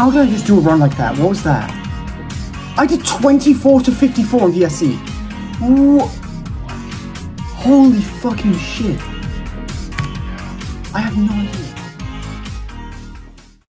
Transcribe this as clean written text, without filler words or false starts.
How did I just do a run like that? What was that? I did 24 to 54 on VSC. Holy fucking shit. I have no idea.